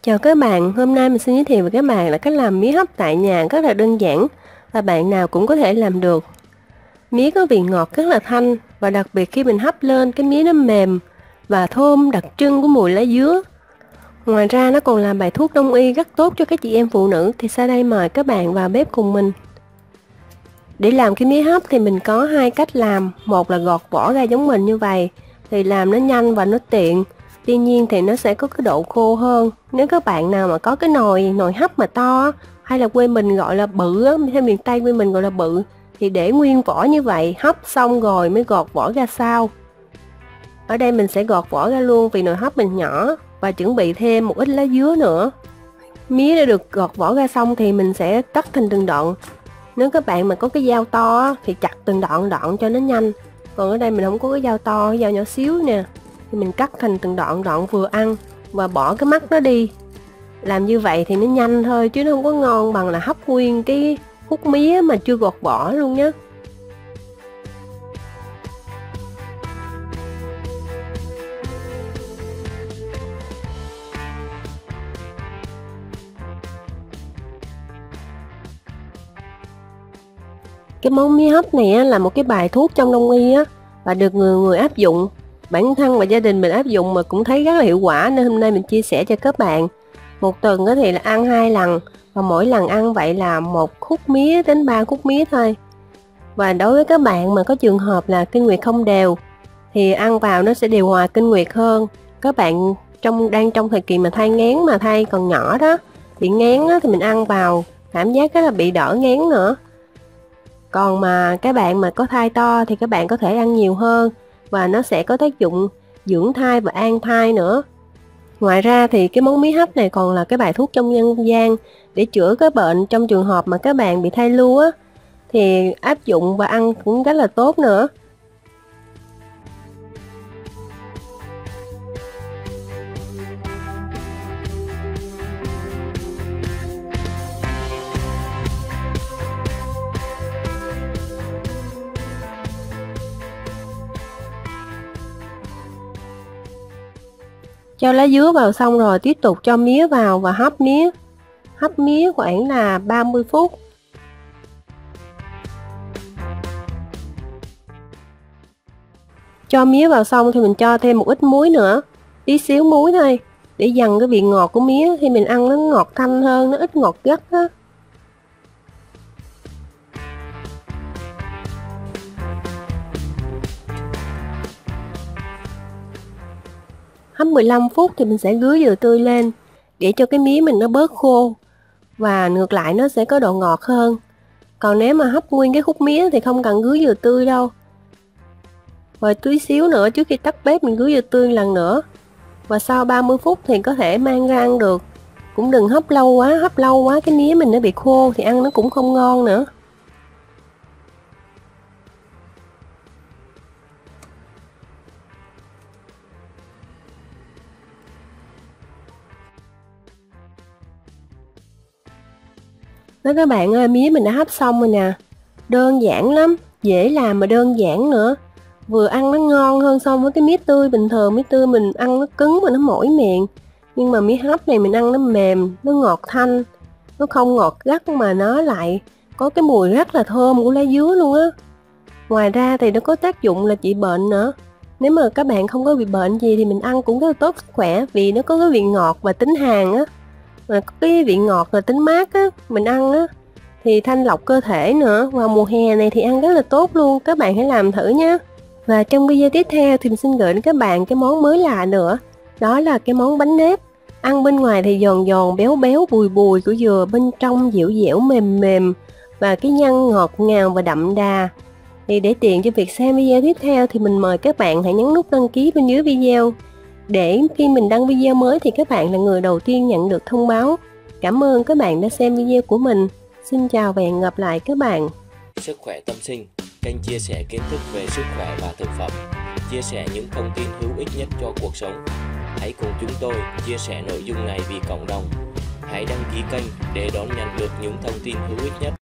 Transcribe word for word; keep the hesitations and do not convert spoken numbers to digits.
Chào các bạn, hôm nay mình xin giới thiệu với các bạn là cách làm mía hấp tại nhà rất là đơn giản và bạn nào cũng có thể làm được. Mía có vị ngọt rất là thanh và đặc biệt khi mình hấp lên cái mía nó mềm và thơm đặc trưng của mùi lá dứa. Ngoài ra nó còn là bài thuốc đông y rất tốt cho các chị em phụ nữ, thì sau đây mời các bạn vào bếp cùng mình. Để làm cái mía hấp thì mình có hai cách làm, một là gọt vỏ ra giống mình như vậy thì làm nó nhanh và nó tiện. Tuy nhiên thì nó sẽ có cái độ khô hơn. Nếu các bạn nào mà có cái nồi nồi hấp mà to, hay là quê mình gọi là bự á, theo miền Tây quê mình gọi là bự, thì để nguyên vỏ như vậy, hấp xong rồi mới gọt vỏ ra sau. Ở đây mình sẽ gọt vỏ ra luôn vì nồi hấp mình nhỏ, và chuẩn bị thêm một ít lá dứa nữa. Mía đã được gọt vỏ ra xong thì mình sẽ cắt thành từng đoạn. Nếu các bạn mà có cái dao to thì chặt từng đoạn đoạn cho nó nhanh. Còn ở đây mình không có cái dao to, cái dao nhỏ xíu nè, thì mình cắt thành từng đoạn đoạn vừa ăn và bỏ cái mắt nó đi. Làm như vậy thì nó nhanh thôi chứ nó không có ngon bằng là hấp nguyên cái hút mía mà chưa gọt vỏ luôn nhé. Cái món mía hấp này á, là một cái bài thuốc trong đông y á, và được người người áp dụng. Bản thân và gia đình mình áp dụng mà cũng thấy rất là hiệu quả, nên hôm nay mình chia sẻ cho các bạn. Một tuần có thể là ăn hai lần, và mỗi lần ăn vậy là một khúc mía đến ba khúc mía thôi. Và đối với các bạn mà có trường hợp là kinh nguyệt không đều thì ăn vào nó sẽ điều hòa kinh nguyệt hơn. Các bạn trong đang trong thời kỳ mà thai nghén, mà thai còn nhỏ đó, bị nghén á, thì mình ăn vào cảm giác rất là bị đỡ nghén nữa. Còn mà các bạn mà có thai to thì các bạn có thể ăn nhiều hơn, và nó sẽ có tác dụng dưỡng thai và an thai nữa. Ngoài ra thì cái món mía hấp này còn là cái bài thuốc trong dân gian để chữa cái bệnh trong trường hợp mà các bạn bị thai lưu á, thì áp dụng và ăn cũng rất là tốt nữa. Cho lá dứa vào xong rồi tiếp tục cho mía vào và hấp mía. Hấp mía khoảng là ba mươi phút. Cho mía vào xong thì mình cho thêm một ít muối nữa, tí xíu muối thôi, để dần cái vị ngọt của mía thì mình ăn nó ngọt thanh hơn, nó ít ngọt gắt á. Hấp mười lăm phút thì mình sẽ rưới dừa tươi lên để cho cái mía mình nó bớt khô, và ngược lại nó sẽ có độ ngọt hơn. Còn nếu mà hấp nguyên cái khúc mía thì không cần rưới dừa tươi đâu. Rồi tí xíu nữa trước khi tắt bếp mình rưới dừa tươi lần nữa. Và sau ba mươi phút thì có thể mang ra ăn được. Cũng đừng hấp lâu quá, hấp lâu quá cái mía mình nó bị khô thì ăn nó cũng không ngon nữa. Đó các bạn ơi, mía mình đã hấp xong rồi nè. Đơn giản lắm, dễ làm mà đơn giản nữa. Vừa ăn nó ngon hơn so với cái mía tươi bình thường. Mía tươi mình ăn nó cứng và nó mỏi miệng. Nhưng mà mía hấp này mình ăn nó mềm, nó ngọt thanh. Nó không ngọt gắt mà nó lại có cái mùi rất là thơm của lá dứa luôn á. Ngoài ra thì nó có tác dụng là trị bệnh nữa. Nếu mà các bạn không có bị bệnh gì thì mình ăn cũng rất là tốt sức khỏe, vì nó có cái vị ngọt và tính hàn á. Mà có cái vị ngọt và tính mát á, mình ăn á thì thanh lọc cơ thể nữa. Vào mùa hè này thì ăn rất là tốt luôn, các bạn hãy làm thử nhé. Và trong video tiếp theo thì mình xin gửi đến các bạn cái món mới lạ nữa, đó là cái món bánh nếp. Ăn bên ngoài thì giòn giòn béo béo bùi bùi của dừa, bên trong dẻo dẻo mềm mềm, và cái nhân ngọt ngào và đậm đà. Thì để tiện cho việc xem video tiếp theo thì mình mời các bạn hãy nhấn nút đăng ký bên dưới video, để khi mình đăng video mới thì các bạn là người đầu tiên nhận được thông báo. Cảm ơn các bạn đã xem video của mình. Xin chào và hẹn gặp lại các bạn. Sức khỏe tâm sinh, kênh chia sẻ kiến thức về sức khỏe và thực phẩm, chia sẻ những thông tin hữu ích nhất cho cuộc sống. Hãy cùng chúng tôi chia sẻ nội dung này vì cộng đồng. Hãy đăng ký kênh để đón nhận được những thông tin hữu ích nhất.